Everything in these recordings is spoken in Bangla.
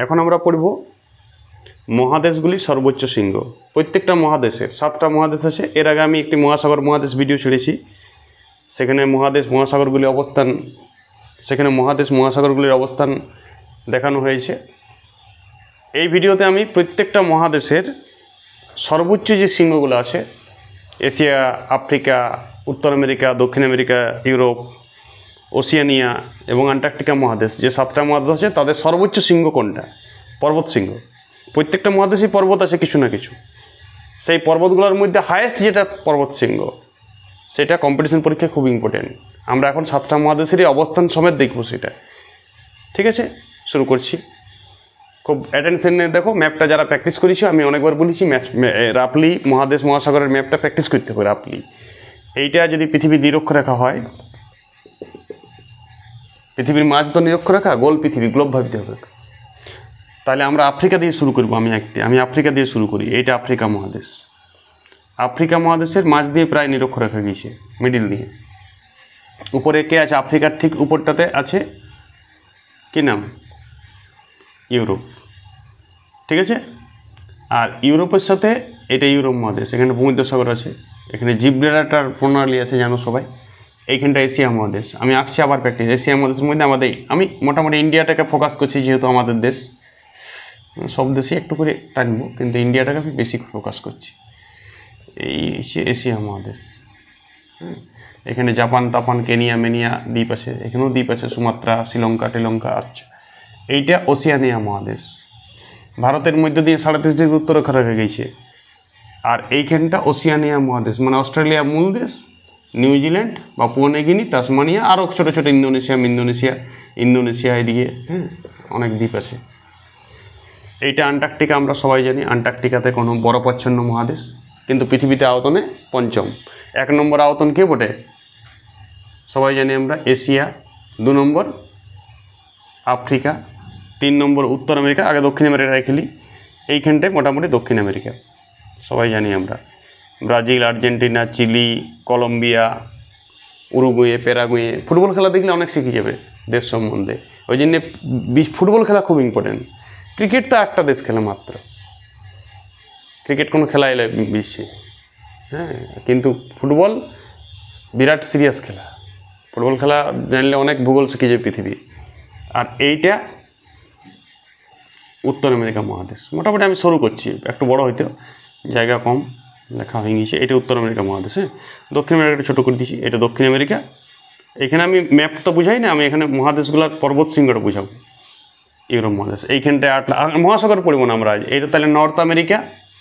এখন আমরা পড়ব মহাদেশগুলির সর্বোচ্চ শৃঙ্গ। প্রত্যেকটা মহাদেশে 7টা মহাদেশ আছে। এর আগে আমি একটি মহাসাগর মহাদেশ ভিডিও ছেড়েছি, সেখানে মহাদেশ মহাসাগরগুলির অবস্থান দেখানো হয়েছে। এই ভিডিওতে আমি প্রত্যেকটা মহাদেশের সর্বোচ্চ যে শৃঙ্গগুলো আছে, এশিয়া, আফ্রিকা, উত্তর আমেরিকা, দক্ষিণ আমেরিকা, ইউরোপ, ওশিয়ানিয়া এবং আন্টার্কটিকা মহাদেশ, যে 7টা মহাদেশ আছে তাদের সর্বোচ্চ শৃঙ্গ কোনটা? পর্বত শৃঙ্গ। প্রত্যেকটা মহাদেশেই পর্বত আছে কিছু না কিছু। সেই পর্বতগুলোর মধ্যে হায়েস্ট যেটা পর্বত শৃঙ্গ, সেটা কম্পিটিশন পরীক্ষায় খুব ইম্পর্টেন্ট। আমরা এখন 7টা মহাদেশেরই অবস্থান সমেত দেখব সেটা। ঠিক আছে, শুরু করছি। খুব অ্যাটেনশন নিয়ে দেখো। ম্যাপটা যারা প্র্যাকটিস করেছো, আমি অনেকবার বলেছি রাফলি মহাদেশ মহাসাগরের ম্যাপটা প্র্যাকটিস করতে হবে রাফলি। এইটা যদি পৃথিবীর নিরক্ষরেখা হয়, পৃথিবীর মাঝ তো নিরক্ষরেখা, গোল পৃথিবী, গ্লোব ভাবতে হবে। তাহলে আমরা আফ্রিকা দিয়ে শুরু করবো। আমি আফ্রিকা দিয়ে শুরু করি। এইটা আফ্রিকা মহাদেশ। আফ্রিকা মহাদেশের মাঝ দিয়ে প্রায় নিরক্ষরেখা গিয়েছে, মিডিল দিয়ে। উপরে কে আছে? আফ্রিকার ঠিক উপরটাতে আছে কি নাম? ইউরোপ। ঠিক আছে। আর ইউরোপের সাথে এটা ইউরোপ মহাদেশ। এখানে ভূমধ্যসাগর আছে, এখানে জিব্রাল্টার প্রণালী আছে, জানো সবাই। এইখানটা এশিয়া মহাদেশ। আমি আঁকছি আবার প্র্যাকটিস। এশিয়া মহাদেশের মধ্যে আমি মোটামুটি ইন্ডিয়াটাকে ফোকাস করছি, যেহেতু আমাদের দেশ। সব দেশে একটু করে টানবো, কিন্তু ইন্ডিয়াটাকে আমি বেশি ফোকাস করছি। এই এশিয়া মহাদেশ। এখানে জাপান, কেনিয়া, মেনিয়া দ্বীপ আছে, এখানেও দ্বীপ আছে, সুমাত্রা, শ্রীলঙ্কা, টিলঙ্কা। আচ্ছা, এইটা ওশিয়ানিয়া মহাদেশ। ভারতের মধ্য দিয়ে 37 ডিগ্রি উত্তররেখা রেখে গেছে। আর এইখানটা ওশিয়ানিয়া মহাদেশ, মানে অস্ট্রেলিয়া মূল দেশ, New Zealand, Papua New Guinea, Tasmania, আরও ছোটো ছোটো ইন্দোনেশিয়া এদিকে অনেক দ্বীপ আছে। এইটা আন্টার্কটিকা। আমরা সবাই জানি আন্টার্কটিকাতে কোনো বরফাচ্ছন্ন মহাদেশ, কিন্তু পৃথিবীতে আয়তনে 5ম। 1 নম্বর আয়তন কে বটে? সবাই জানি আমরা এশিয়া, 2 নম্বর আফ্রিকা, 3 নম্বর উত্তর আমেরিকা। আগে দক্ষিণ আমেরিকায় খেলি। এইখানটায় মোটামুটি দক্ষিণ আমেরিকা সবাই জানি আমরা। Brazil, Argentina, Chile, Colombia, Uruguay, Paraguay. Football খেলা দেখলে অনেক শিখে যাবে দেশ সম্বন্ধে। ওই জন্যে ফুটবল খেলা খুব ইম্পর্টেন্ট। ক্রিকেট তো একটা দেশ খেলে মাত্র, ক্রিকেট কোনো খেলা এলে বিশ্বে, হ্যাঁ, কিন্তু ফুটবল বিরাট সিরিয়াস খেলা। ফুটবল খেলা জানলে অনেক ভূগোল শিখে যাবে পৃথিবী। আর এইটা উত্তর আমেরিকা মহাদেশ। মোটামুটি আমি শুরু করছি, একটু বড় হইতে জায়গা কম লেখা হয়ে গেছে। এটা উত্তর আমেরিকা মহাদেশ। দক্ষিণ আমেরিকাটা ছোটো করে দিয়েছি। এটা দক্ষিণ আমেরিকা। এখানে আমি ম্যাপ তো বুঝাই না, আমি এখানে মহাদেশগুলোর পর্বত শৃঙ্গটা বুঝাবো। ইউরোপ মহাদেশ। এইখানটায় মহাসাগর পড়ব না আমরা আজ। এইটা তাহলে নর্থ আমেরিকা,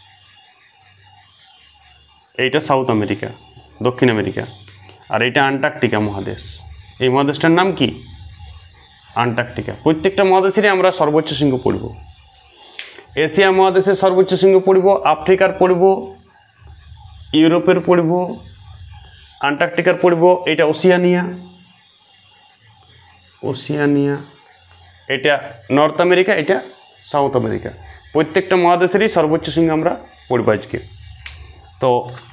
এইটা সাউথ আমেরিকা, দক্ষিণ আমেরিকা। আর এইটা আন্টার্কটিকা মহাদেশ। এই মহাদেশটার নাম কি? আন্টার্কটিকা। প্রত্যেকটা মহাদেশেরই আমরা সর্বোচ্চ শৃঙ্গ পড়ব। এশিয়া মহাদেশের সর্বোচ্চ শৃঙ্গ পড়ব, আফ্রিকার পড়ব, ইউরোপের পড়ব, আন্টার্কটিকার পড়ব। এটা ওশিয়ানিয়া, এটা নর্থ আমেরিকা, এটা সাউথ আমেরিকা। প্রত্যেকটা মহাদেশেরই সর্বোচ্চ শৃঙ্গ আমরা পড়ব আজকে। তো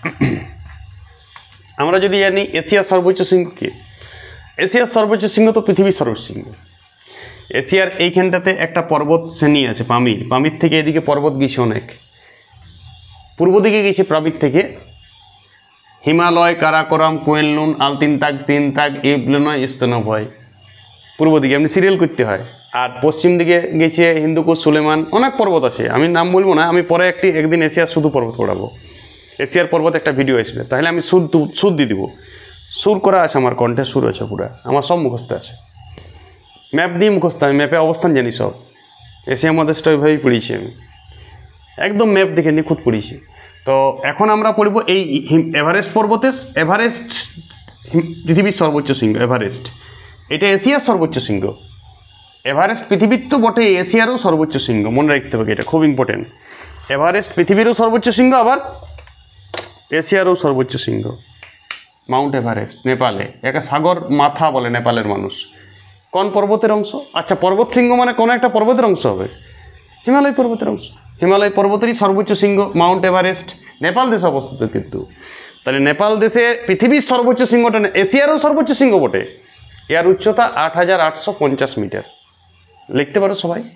আমরা যদি জানি এশিয়ার সর্বোচ্চ শৃঙ্গ কি? এশিয়ার সর্বোচ্চ শৃঙ্গ তো পৃথিবীর সর্বোচ্চ শৃঙ্গ। এশিয়ার এইখানটাতে একটা পর্বত শ্রেণী আছে, পামির থেকে এদিকে পর্বত গেছে অনেক। পূর্ব দিকে গেছে পামির থেকে হিমালয়, কারাকোরাম, কোয়েলনুন, তিনতাগ, ইবলিনয়, ইস্তনভয়। পূর্ব দিকে এমনি সিরিয়াল করতে হয়। আর পশ্চিম দিকে গেছে হিন্দুকুশ, সুলেমান, অনেক পর্বত আছে। আমি নাম বলবো না, আমি পরে একদিন এশিয়ার শুধু পর্বত পড়াবো। এশিয়ার পর্বত একটা ভিডিও আসবে, তাহলে আমি সুর দিয়ে দিব। সুর করা আছে আমার কণ্ঠে, সুর আছে পুরা, আমার সব মুখস্থ আছে। ম্যাপ দিয়ে মুখস্থ, আমি ম্যাপে অবস্থান জানি সব। এশিয়া মহাদেশটা ওইভাবেই পড়িয়েছি আমি, একদম ম্যাপ দেখে নিখুঁত পড়িয়েছি। তো এখন আমরা পড়ব এই এভারেস্ট পর্বতের পৃথিবীর সর্বোচ্চ শৃঙ্গ এভারেস্ট। এটা এশিয়ার সর্বোচ্চ শৃঙ্গ। এভারেস্ট পৃথিবীর তো বটে, এশিয়ারও সর্বোচ্চ শৃঙ্গ, মনে রাখতে হবে, এটা খুব ইম্পর্টেন্ট। এভারেস্ট পৃথিবীরও সর্বোচ্চ শৃঙ্গ, আবার এশিয়ারও সর্বোচ্চ শৃঙ্গ। মাউন্ট এভারেস্ট নেপালে, একে সাগর মাথা বলে নেপালের মানুষ। কোন পর্বতের অংশ? আচ্ছা, পর্বত শৃঙ্গ মানে কোনো একটা পর্বতের অংশ হবে। হিমালয় পর্বতের অংশ। হিমালয় পর্বতেরই সর্বোচ্চ শৃঙ্গ মাউন্ট এভারেস্ট, নেপাল দেশে অবস্থিত। কিন্তু তাহলে নেপাল দেশে পৃথিবীর সর্বোচ্চ শৃঙ্গটা এশিয়ারও সর্বোচ্চ শৃঙ্গ বটে। এর উচ্চতা 8850 মিটার। লিখতে পারো সবাই,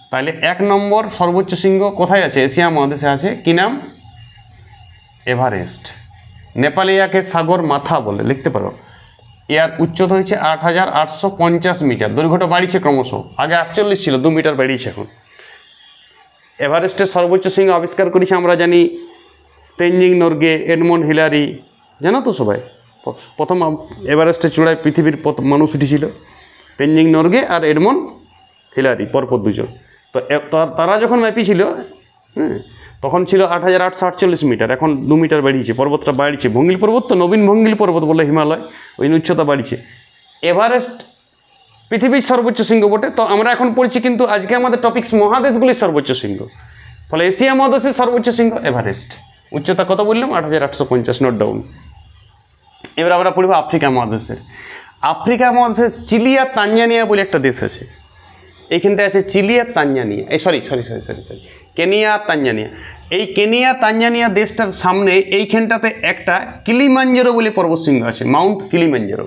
তাহলে 1 নম্বর সর্বোচ্চ শৃঙ্গ কোথায় আছে? এশিয়া মহাদেশে আছে। কি নাম? এভারেস্ট। নেপালে ইয়াকে সাগর মাথা বলে, লিখতে পারো। এর উচ্চতা হয়েছে 8850 মিটার। দৈর্ঘ্যটা বাড়িছে ক্রমশ, আগে 48 ছিল, 2 মিটার বেড়েছে এখন। এভারেস্টের সর্বোচ্চ শৃঙ্গ আবিষ্কার করেছে আমরা জানি তেনজিং নোরগে, এডমন্ড হিলারি, জানো তো সবাই। প্রথম এভারেস্টের চূড়ায় পৃথিবীর মানুষ উঠেছিল তেনজিং নোরগে আর এডমন্ড হিলারি, পরপর দুজন। তো তারা যখন ম্যাপিয়েছিল, তখন ছিল 8848 মিটার, এখন 2 মিটার বাড়িয়েছে, পর্বতটা বাড়িছে। ভঙ্গিল পর্বত তো নবীন ভঙ্গিল পর্বত বলে হিমালয়, ওই উচ্চতা বাড়িছে। এভারেস্ট পৃথিবীর সর্বোচ্চ শৃঙ্গ বটে। তো আমরা এখন পড়ছি কিন্তু আজকে আমাদের টপিকস মহাদেশগুলির সর্বোচ্চ শৃঙ্গ। ফলে এশিয়া মহাদেশের সর্বোচ্চ শৃঙ্গ এভারেস্ট। উচ্চতা কত বললাম? 8850, নোট ডাউন। এবার আমরা পড়ব আফ্রিকা মহাদেশের। আফ্রিকা মহাদেশের চিলি আর তানজানিয়া বলে একটা দেশ আছে। এইখানটা আছে চিলি আর তানজানিয়া, সরি কেনিয়া আর তানজানিয়া। এই কেনিয়া তানজানিয়া দেশটার সামনে এইখানটাতে একটা কিলিমাঞ্জারো বলে পর্বতশৃঙ্গ আছে, মাউন্ট কিলিমাঞ্জারো।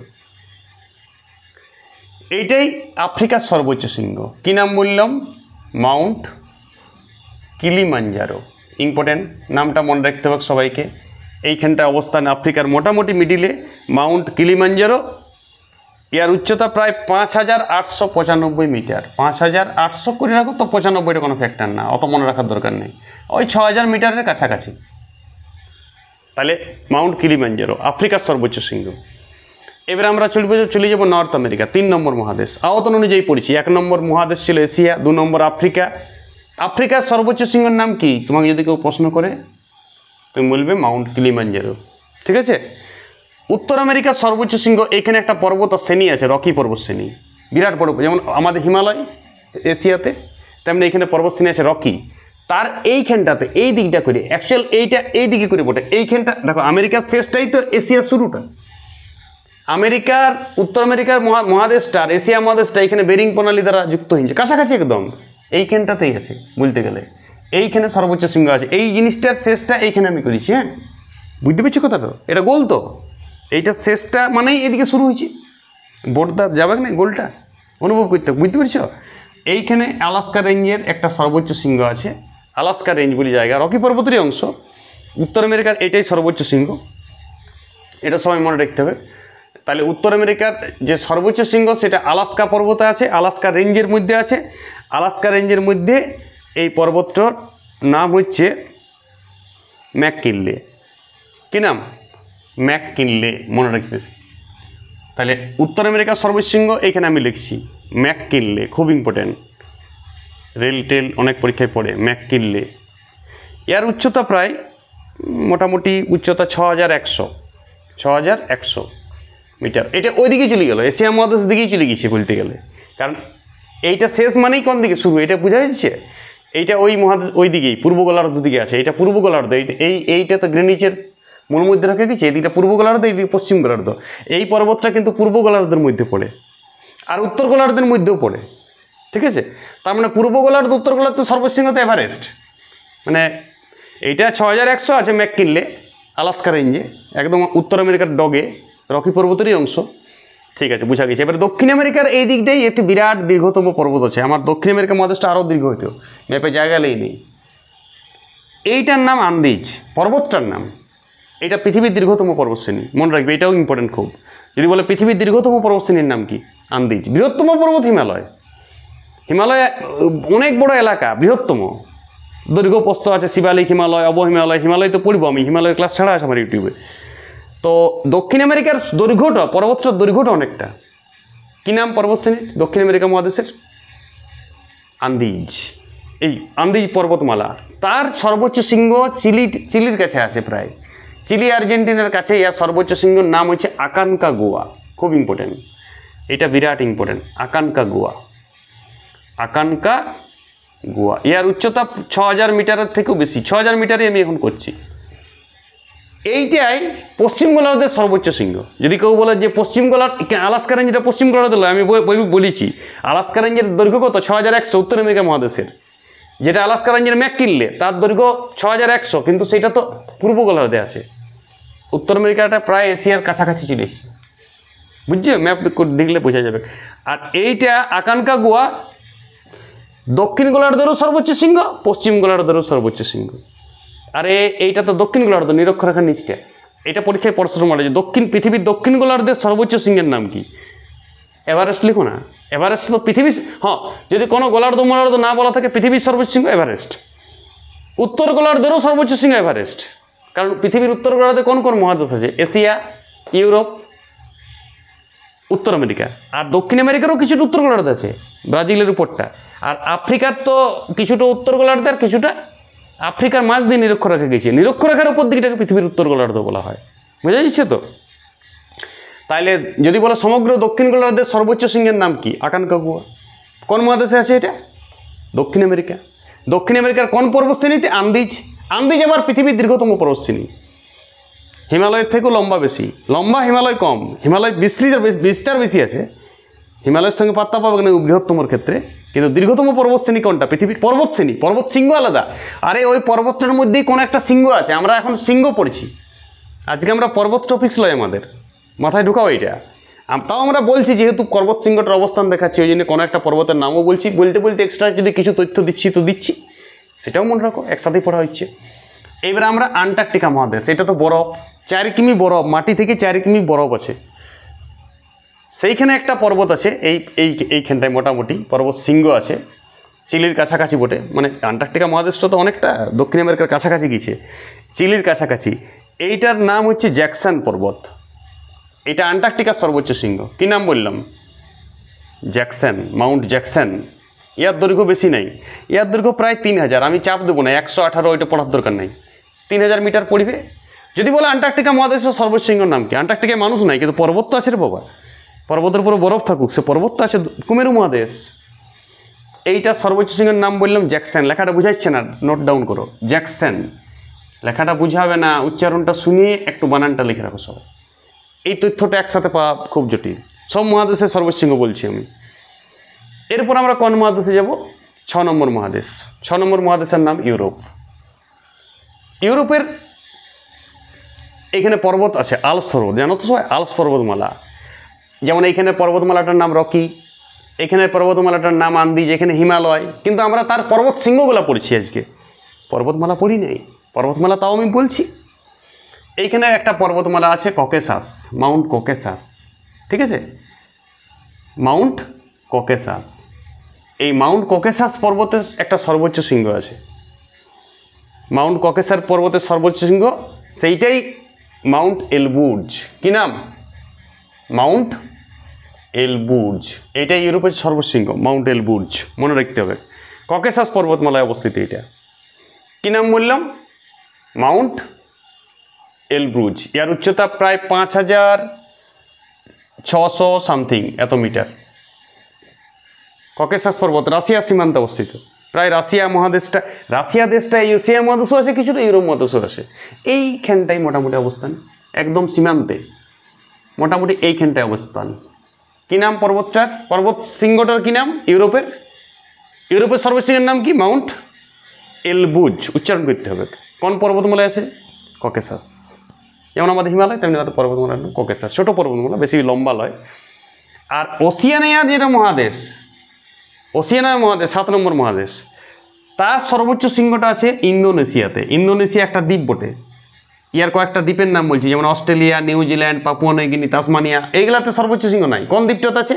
এইটাই আফ্রিকার সর্বোচ্চ শৃঙ্গ। কী নাম বললাম? Mount Kilimanjaro. ইম্পর্টেন্ট, নামটা মনে রাখতে হবে সবাইকে। এইখানটা অবস্থান আফ্রিকার মোটামুটি মিডিলে, মাউন্ট কিলিমাঞ্জারো। এর উচ্চতা প্রায় 5895 মিটার। 5800 করে রাখো তো, 95টা কোনো ফ্যাক্টর না, অত মনে রাখার দরকার নেই, ওই 6000 মিটারের কাছাকাছি। তাহলে মাউন্ট কিলিমাঞ্জারো আফ্রিকার সর্বোচ্চ শৃঙ্গ। এবার আমরা চলে যাব নর্থ আমেরিকা, 3 নম্বর মহাদেশ। আয়তন অনুযায়ী পড়েছি। 1 নম্বর মহাদেশ ছিল এশিয়া, 2 নম্বর আফ্রিকা। আফ্রিকার সর্বোচ্চ শৃঙ্গের নাম কি? তোমাকে যদি কেউ প্রশ্ন করে তুমি বলবে মাউন্ট কিলিমাঞ্জারো, ঠিক আছে। উত্তর আমেরিকার সর্বোচ্চ শৃঙ্গ, এখানে একটা পর্বত শ্রেণী আছে, রকি পর্বত শ্রেণী, বিরাট বড়, যেমন আমাদের হিমালয় এশিয়াতে, তেমনি এখানে পর্বত শ্রেণী আছে রকি। তার এইখানটাতে এই দিকটা করে, অ্যাকচুয়াল এইটা এই দিকে করে বটে, এইখানটা দেখো, আমেরিকার শেষটাই তো এশিয়ার শুরুটা। আমেরিকার উত্তর আমেরিকার মহাদেশটার, এশিয়া মহাদেশটা এখানে বেরিং প্রণালী দ্বারা যুক্ত হয়েছে, কাছাকাছি একদম এইখানটাতেই আছে বলতে গেলে। এইখানে সর্বোচ্চ শৃঙ্গ আছে। এই জিনিসটার শেষটা এইখানে আমি করেছি, হ্যাঁ, বুঝতে পেরেছি কথাটা? এটা গোল তো, এইটার শেষটা মানেই এদিকে শুরু হয়েছে, বোর্ডটা যাবে না, গোলটা অনুভব করতে, বুঝতে পেরেছ? এইখানে আলাস্কা রেঞ্জের একটা সর্বোচ্চ শৃঙ্গ আছে, আলাস্কা রেঞ্জ বলে জায়গা, রকি পর্বতেরই অংশ। উত্তর আমেরিকার এটাই সর্বোচ্চ শৃঙ্গ, এটা সবাই মনে রাখতে হবে। তাহলে উত্তর আমেরিকার যে সর্বোচ্চ শৃঙ্গ সেটা আলাস্কা পর্বতে আছে, আলাস্কা রেঞ্জের মধ্যে আছে। আলাস্কা রেঞ্জের মধ্যে এই পর্বতটার নাম হচ্ছে ম্যাককিনলে। কী নাম? ম্যাককিনলে, মনে রাখবে। তাহলে উত্তর আমেরিকার সর্বোচ্চ শৃঙ্গ এখানে আমি লিখছি ম্যাককিনলে, খুব ইম্পর্টেন্ট, রেল টেল অনেক পরীক্ষায় পড়ে। ম্যাককিনলে, এর উচ্চতা প্রায় মোটামুটি উচ্চতা 6100 মিটার। এটা ওই দিকে চলে গেল, এশিয়া মহাদেশের দিকেই চলে গেছে বলতে গেলে, কারণ এইটা শেষ মানেই কোন দিকে শুরু, এটা বোঝা যাচ্ছে। এইটা ওই মহাদেশ ওই দিকেই পূর্ব গোলার্ধ দিকে আছে, এটা পূর্ব গোলার্ধ। এইটা তো গ্রিনিচের মূল মধ্যে রেখে গেছে, এদিকটা পূর্ব গোলার্ধ, এইদিকে পশ্চিম গোলার্ধ। এই পর্বতটা কিন্তু পূর্ব গোলার্ধের মধ্যে পড়ে, আর উত্তর গোলার্ধের মধ্যেও পড়ে, ঠিক আছে। তার মানে পূর্ব গোলার্ধ উত্তর গোলার্ধ সর্বোচ্চ শৃঙ্গ তো এভারেস্ট। মানে এইটা 6100 আছে ম্যাককিনলে, আলাস্কা রেঞ্জে, একদম উত্তর আমেরিকার ডগে, রকি পর্বতেরই অংশ, ঠিক আছে, বোঝা গেছে। এবারে দক্ষিণ আমেরিকার এই দিকটাই একটি বিরাট দীর্ঘতম পর্বত আছে। আমার দক্ষিণ আমেরিকা মহাদেশটা আরও দীর্ঘ হইতো, ম্যাপে জায়গা নেই। এইটার নাম আন্দিজ, পর্বতটার নাম। এটা পৃথিবীর দীর্ঘতম পর্বতশ্রেণী, মনে রাখবে, এটাও ইম্পর্টেন্ট খুব। যদি বলে পৃথিবীর দীর্ঘতম পর্বতশ্রেণীর নাম কি? আন্দিজ। বৃহত্তম পর্বত হিমালয়। হিমালয় অনেক বড় এলাকা, বৃহত্তম। দৈর্ঘ্য প্রস্থ আছে শিবালিক হিমালয়, অবহিমালয়, হিমালয় তো পড়বো আমি, হিমালয়ের ক্লাস ছাড়া আছে আমার ইউটিউবে। তো দক্ষিণ আমেরিকার দৈর্ঘ্যটা, পর্বতটার দৈর্ঘ্যটা অনেকটা। কী নাম পর্বতশ্রেণীর দক্ষিণ আমেরিকা মহাদেশের? আন্দিজ। এই আন্দিজ পর্বতমালা, তার সর্বোচ্চ শৃঙ্গ চিলির কাছে আছে, প্রায় চিলি আর্জেন্টিনার কাছে। এর সর্বোচ্চ শৃঙ্গের নাম হচ্ছে আকানকাগুয়া, খুব ইম্পর্টেন্ট, এটা বিরাট ইম্পর্টেন্ট। আকানকাগুয়া, আকানকাগুয়া। এর উচ্চতা 6000 মিটারের থেকেও বেশি, 6000 মিটারই আমি এখন করছি। এইটাই পশ্চিম গোলার্ধের সর্বোচ্চ শৃঙ্গ। যদি কেউ বলে যে পশ্চিম গোলার্ধ, আলাস্কা রেঞ্জটা পশ্চিম গোলার্ধ, আমি বলেছি আলাস্কা রেঞ্জের দৈর্ঘ্য কত? 6100 উত্তর আমেরিকা মহাদেশের। যেটা আলাস্কা রেঞ্জের ম্যাককিনলে, তার দৈর্ঘ্য 6100, কিন্তু সেটা তো পূর্ব গোলার্ধে আছে। উত্তর আমেরিকাটা প্রায় এশিয়ার কাছাকাছি চলে এসছে, বুঝছো? ম্যাপ দেখলে বোঝা যাবে। আর এইটা আকানকাগুয়া, দক্ষিণ গোলার্ধেরও সর্বোচ্চ শৃঙ্গ, পশ্চিম গোলার্ধেরও সর্বোচ্চ শৃঙ্গ। আরে এইটা তো দক্ষিণ গোলার্ধ, নিরক্ষরেখার নিচটা। এটা পরীক্ষায় প্রশ্ন মারে যে পৃথিবীর দক্ষিণ গোলার্ধের সর্বোচ্চ শৃঙ্গের নাম কি? এভারেস্ট লিখো না। এভারেস্ট তো পৃথিবীর, হ্যাঁ যদি কোনো গোলার্ধ মোলার্ধ না বলা থাকে, পৃথিবীর সর্বোচ্চ শৃঙ্গ এভারেস্ট। উত্তর গোলার্ধেরও সর্বোচ্চ শৃঙ্গ এভারেস্ট, কারণ পৃথিবীর উত্তর গোলার্ধে কোন কোন মহাদেশ আছে? এশিয়া, ইউরোপ, উত্তর আমেরিকা। আর দক্ষিণ আমেরিকারও কিছুটা উত্তর গোলার্ধে আছে, ব্রাজিলের উপরটা। আর আফ্রিকার তো কিছুটা উত্তর গোলার্ধে আর কিছুটা আফ্রিকার মাঝ দিয়ে নিরক্ষরেখা গেছে। নিরক্ষরেখার উপর দিকটাকে পৃথিবীর উত্তর গোলার্ধ বলা হয়। বুঝা যাচ্ছে তো? তাইলে যদি বলে সমগ্র দক্ষিণ গোলার্ধের সর্বোচ্চ শৃঙ্গের নাম কি? আকানকাগুয়া। কোন মহাদেশে আছে এটা? দক্ষিণ আমেরিকা। দক্ষিণ আমেরিকার কোন পর্বতশ্রেণীতে? আন্দিজ। আন্দিজ আবার পৃথিবীর দীর্ঘতম পর্বতশ্রেণী, হিমালয়ের থেকেও লম্বা বেশি। লম্বা হিমালয় কম, হিমালয় বিস্তার বেশি আছে, হিমালয়ের সঙ্গে পাত্তা পাবে না বৃহত্তমর ক্ষেত্রে। কিন্তু দীর্ঘতম পর্বতশ্রেণী কোনটা? পৃথিবীর পর্বতশ্রেণী। পর্বত শৃঙ্গ আলাদা। আরে ওই পর্বতটার মধ্যেই কোনো একটা শৃঙ্গ আছে। আমরা এখন শৃঙ্গ পড়ছি, আজকে আমরা পর্বত টপিক্স লয়, আমাদের মাথায় ঢুকাও এইটা। তাও আমরা বলছি যেহেতু পর্বত শৃঙ্গটার অবস্থান দেখাচ্ছি, ওই জন্য কোনো একটা পর্বতের নামও বলছি। বলতে বলতে এক্সট্রা যদি কিছু তথ্য দিচ্ছি তো দিচ্ছি, সেটাও মনে রাখো, একসাথেই পড়া হচ্ছে। এবার আমরা আন্টার্কটিকা মহাদেশ, এটা তো বরফ, 4 কিমি বরফ, মাটি থেকে 4 কিমি বরফ আছে। সেইখানে একটা পর্বত আছে, এইখানটায় মোটামুটি পর্বত শৃঙ্গ আছে, চিলির কাছাকাছি বটে। মানে আন্টার্কটিকা মহাদেশটা তো অনেকটা দক্ষিণ আমেরিকার কাছাকাছি গিয়েছে, চিলির কাছাকাছি। এইটার নাম হচ্ছে জ্যাকসন পর্বত। এটা আন্টার্কটিকার সর্বোচ্চ শৃঙ্গ। কী নাম বললাম? Jackson, Mount Jackson. ইয়ার দৈর্ঘ্য বেশি নাই, ইয়ার দৈর্ঘ্য প্রায় 3000। আমি চাপ দেবো না, 118 ওইটা পড়ার দরকার নাই, 3000 মিটার পড়বে। যদি বলে আন্টার্কটিকা মহাদেশের সর্বোচ্চ শৃঙ্গের নাম কি? আন্টার্কটিকায় মানুষ নাই, কিন্তু পর্বত তো আছে রে বাবা। পর্বতের উপরে বরফ থাকুক, সে পর্বত তো আছে, কুমেরু মহাদেশ। এইটার সর্বোচ্চ শৃঙ্গের নাম বললাম জ্যাকসন। লেখাটা বুঝাচ্ছে না, নোট ডাউন করো। জ্যাকসন লেখাটা বুঝাবে না, উচ্চারণটা শুনিয়ে একটু বানানটা লিখে রাখো সবাই। এই তথ্যটা একসাথে পাওয়া খুব জটিল। সব মহাদেশের সর্বোচ্চ শৃঙ্গ বলছি আমি। এরপর আমরা কোন মহাদেশে যাব? 6 নম্বর মহাদেশ। 6 নম্বর মহাদেশের নাম ইউরোপ। ইউরোপের এখানে পর্বত আছে, আল্পস পর্বত, জানো তো সবাই? আল্পস পর্বতমালা। যেমন এইখানে পর্বতমালাটার নাম রকি, এখানে পর্বতমালাটার নাম আন্দিজ, এখানে হিমালয়। কিন্তু আমরা তার পর্বত শৃঙ্গগুলো পড়ছি আজকে, পর্বতমালা পড়ি নাই। পর্বতমালা তাও আমি বলছি। এইখানে একটা পর্বতমালা আছে ককেশাস, মাউন্ট ককেশাস, ঠিক আছে? Mount Caucasus. এই মাউন্ট ককেশাস পর্বতের একটা সর্বোচ্চ শৃঙ্গ আছে। মাউন্ট ককেশাস পর্বতের সর্বোচ্চ শৃঙ্গ সেইটাই মাউন্ট এলবুর্জ। কি নাম? Mount Elburz. এইটাই ইউরোপের সর্বোচ্চ শৃঙ্গ, মাউন্ট এলবুর্জ, মনে রাখতে হবে। ককেশাস পর্বতমালায় অবস্থিত এটা। কি নাম বললাম? Mount Elbrus. এর উচ্চতা প্রায় 5600 সামথিং এত মিটার। ককেশাস পর্বত রাশিয়ার সীমান্তে অবস্থিত। প্রায় রাশিয়া মহাদেশটা, রাশিয়া দেশটা এশিয়া মহাদেশও আছে, কিছুটা ইউরোপ মহাদেশও আছে। এইখানটাই মোটামুটি অবস্থান, একদম সীমান্তে, মোটামুটি এইখানটায় অবস্থান। কী নাম পর্বতটার? পর্বত শৃঙ্গটার কী নাম? ইউরোপের সর্বোচ্চ শৃঙ্গের নাম কি? Mount Elburz. উচ্চারণ করতে হবে। কোন পর্বতমালায় আছে? ককেশাস। যেমন আমাদের হিমালয়, তেমনি আমাদের পর্বতমালার নাম ককেশাস। ছোটো পর্বতমালা, বেশি লম্বা নয়। আর ওসিয়ানিয়া যেটা মহাদেশ, ওসিয়ানিয়া মহাদেশ 7 নম্বর মহাদেশ, তার সর্বোচ্চ শৃঙ্গটা আছে ইন্দোনেশিয়াতে। ইন্দোনেশিয়া একটা দ্বীপ বটে। ইয়ার কয়েকটা দ্বীপের নাম বলছি, যেমন Australia, New Zealand, Papua New Guinea, Tasmania. এইগুলাতে সর্বোচ্চ শৃঙ্গ নাই। কোন দ্বীপটাতে আছে?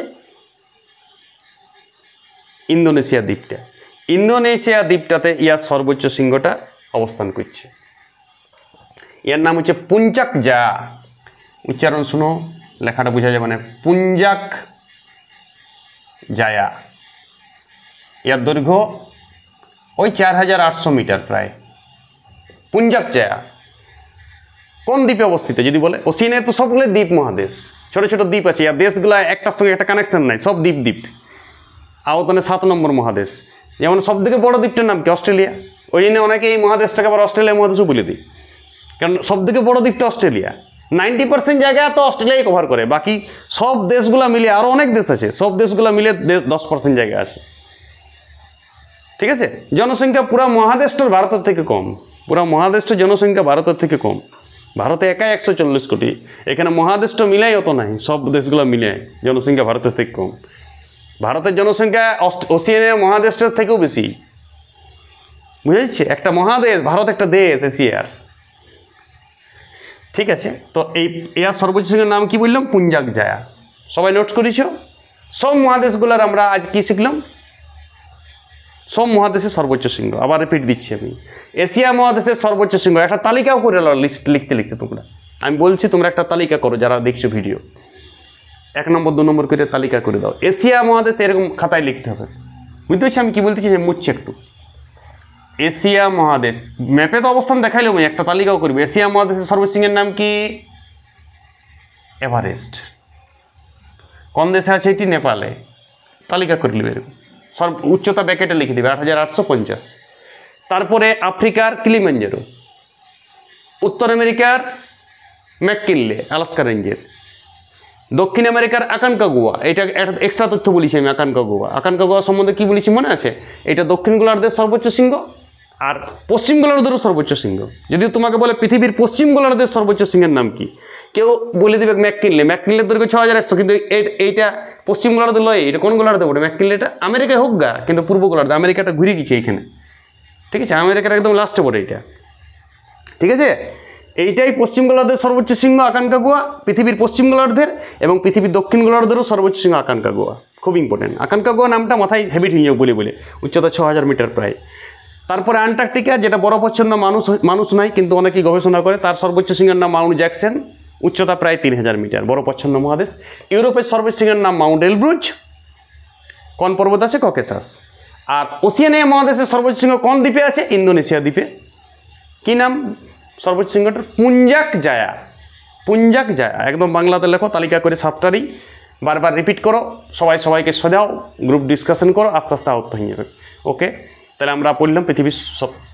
ইন্দোনেশিয়া দ্বীপটা। ইন্দোনেশিয়া দ্বীপটাতে ইয়ার সর্বোচ্চ শৃঙ্গটা অবস্থান করছে। এর নাম হচ্ছে পুঞ্চাক জায়া। উচ্চারণ শুনো, লেখাটা বোঝা যাবে না। পুঞ্জাক জায়া। এর দৈর্ঘ্য ওই 4800 মিটার প্রায়। পুঞ্জাক জায়া কোন দ্বীপে অবস্থিত? যদি বলে ওসিয়ানিয়া তো সবগুলো দ্বীপ মহাদেশ, ছোটো ছোটো দ্বীপ আছে। আর দেশগুলো একটার সঙ্গে একটা কানেকশন নাই, সব দ্বীপ দ্বীপ। আয়তনে 7 নম্বর মহাদেশ। যেমন সবথেকে বড় দ্বীপটার নাম কি? অস্ট্রেলিয়া। ওই জন্য অনেকে এই মহাদেশটাকে আবার অস্ট্রেলিয়া মহাদেশও বলে দিই, কারণ সবথেকে বড় দ্বীপটা অস্ট্রেলিয়া। 90% জায়গা তো অস্ট্রেলিয়াই কভার করে, বাকি সব দেশগুলো মিলে আরও অনেক দেশ আছে, সব দেশগুলো মিলে 10% জায়গা আছে, ঠিক আছে? জনসংখ্যা পুরা মহাদেশটার ভারতের থেকে কম। পুরা মহাদেশটার জনসংখ্যা ভারতের থেকে কম। ভারতে একাই 140 কোটি। এখানে মহাদেশটা মিলাই অত নাই, সব দেশগুলো মিলে জনসংখ্যা ভারতের থেকে কম। ভারতের জনসংখ্যা ওসিয়ানিয়া মহাদেশটার থেকেও বেশি, বুঝে যাচ্ছে? একটা মহাদেশ, ভারত একটা দেশ এশিয়ার, ঠিক আছে? তো এই এর সর্বোচ্চ শৃঙ্গের নাম কি বললাম? পুঞ্জাক জায়া। সবাই নোট করেছ? সব মহাদেশগুলোর আমরা আজ কি শিখলাম? সব মহাদেশের সর্বোচ্চ শৃঙ্গ। আবার রিপিট দিচ্ছি আমি, এশিয়া মহাদেশের সর্বোচ্চ শৃঙ্গ। একটা তালিকাও করে নাও, লিস্ট লিখতে লিখতে তোমরা, আমি বলছি তোমরা একটা তালিকা করো, যারা দেখছো ভিডিও 1 নম্বর 2 নম্বর করে তালিকা করে দাও। এশিয়া মহাদেশ এরকম খাতায় লিখতে হবে, বুঝতে পারছি আমি কি বলতেছি? যে মুচ্ছে একটু এশিয়া মহাদেশ ম্যাপে তো অবস্থান দেখাইলো, আমি একটা তালিকাও করবি। এশিয়া মহাদেশের সর্বোচ্চ শৃঙ্গের নাম কি? এভারেস্ট। কোন দেশে আছে এটি? নেপালে। তালিকা করে নেবে এরকম, উচ্চতা ব্যাকেটে লিখে দেবে 8850। তারপরে আফ্রিকার কিলিমাঞ্জারো, উত্তর আমেরিকার ম্যাককিনলে আলাস্কা রেঞ্জের, দক্ষিণ আমেরিকার আকানকাগুয়া। এটা একটা এক্সট্রা তথ্য বলেছি আমি, আকানকাগুয়া। আকানকাগুয়া সম্বন্ধে কি বলেছি মনে আছে? এটা দক্ষিণ গোলার্ধের সর্বোচ্চ শৃঙ্গ আর পশ্চিম গোলার্ধেরও সর্বোচ্চ শৃঙ্গ। যদি তোমাকে বলে পৃথিবীর পশ্চিম গোলার্ধের সর্বোচ্চ শৃঙ্গের নাম কি, কেউ বলে দেবে ম্যাককিনলে। ম্যাককিনলের দৈর্ঘ্য 6100, কিন্তু এইটা পশ্চিম গোলার্ধে লয়। এটা কোন গোলার্ধে পড়ে? ম্যাককিনলেটা আমেরিকায় হোক গা, কিন্তু পূর্ব গোলার্ধে। আমেরিকাটা ঘুরে গেছে এইখানে, ঠিক আছে? আমেরিকাটা একদম লাস্টে পড়ে এইটা, ঠিক আছে? এইটাই পশ্চিম গোলার্ধের সর্বোচ্চ শৃঙ্গ আকানকাগুয়া, পৃথিবীর পশ্চিম গোলার্ধের, এবং পৃথিবীর দক্ষিণ গোলার্ধেরও সর্বোচ্চ শৃঙ্গ আকানকাগুয়া। খুব ইম্পর্টেন্ট আকানকাগুয়া নামটা মাথায় হেবিট নিয়ে বলে বলে, উচ্চতা 6000 মিটার প্রায়। তারপরে আন্টার্কটিকা, যেটা বরফাচ্ছন্ন, মানুষ নাই কিন্তু অনেকেই গবেষণা করে, তার সর্বোচ্চ শৃঙ্গের নাম মাউন্ট জ্যাকসন, উচ্চতা প্রায় 3000 মিটার, বরফাচ্ছন্ন মহাদেশ। ইউরোপের সর্বোচ্চ শৃঙ্গের নাম মাউন্ট এলব্রুজ। কোন পর্বত আছে? ককেশাস। আর ওসিয়ানিয়া মহাদেশের সর্বোচ্চ শৃঙ্গ কোন দ্বীপে আছে? ইন্দোনেশিয়া দ্বীপে। কি নাম সর্বোচ্চ শৃঙ্গটার? পুঞ্জাক জায়া। পুঞ্জাক জায়া, একদম বাংলাতে লেখো, তালিকা করে 7টারই বারবার রিপিট করো, সবাইকে শোধাও, গ্রুপ ডিসকাশন করো, আস্তে আস্তে আয়ত্ত হয়ে যাবে। ওকে, তাহলে আমরা পড়লাম পৃথিবীর সব